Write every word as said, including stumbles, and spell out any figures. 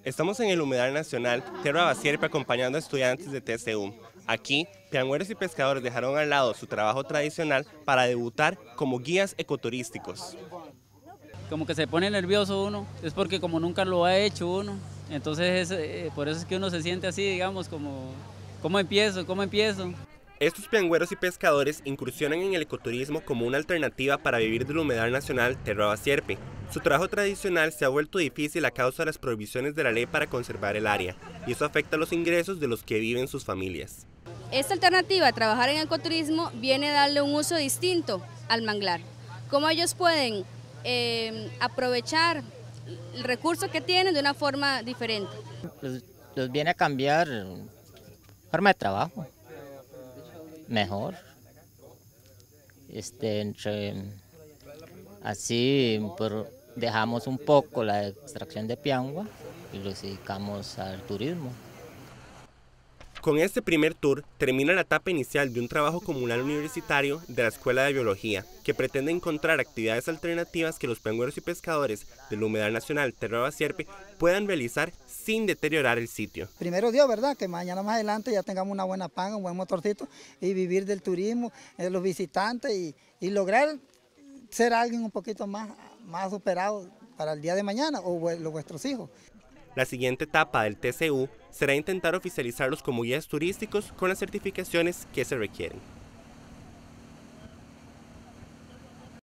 Estamos en el Humedal Nacional Terra Basierpe acompañando a estudiantes de T C U. Aquí, piangüeros y pescadores dejaron al lado su trabajo tradicional para debutar como guías ecoturísticos. Como que se pone nervioso uno, es porque como nunca lo ha hecho uno, entonces es, eh, por eso es que uno se siente así, digamos, como, ¿cómo empiezo? ¿Cómo empiezo? Estos piangüeros y pescadores incursionan en el ecoturismo como una alternativa para vivir del Humedal Nacional Terra Basierpe. Su trabajo tradicional se ha vuelto difícil a causa de las prohibiciones de la ley para conservar el área, y eso afecta los ingresos de los que viven sus familias. Esta alternativa a trabajar en ecoturismo viene a darle un uso distinto al manglar. ¿Cómo ellos pueden eh, aprovechar el recurso que tienen de una forma diferente? Pues, los viene a cambiar forma de trabajo, mejor. Este, entre, así por, dejamos un poco la extracción de piangua y los dedicamos al turismo. Con este primer tour termina la etapa inicial de un trabajo comunal universitario de la Escuela de Biología, que pretende encontrar actividades alternativas que los piangüeros y pescadores del Humedal Nacional Terra Basierpe puedan realizar sin deteriorar el sitio. Primero Dios, ¿verdad? Que mañana más adelante ya tengamos una buena panga, un buen motorcito y vivir del turismo, de los visitantes y, y lograr ser alguien un poquito más, más superado para el día de mañana o los vuestros hijos. La siguiente etapa del T C U será intentar oficializarlos como guías turísticos con las certificaciones que se requieren.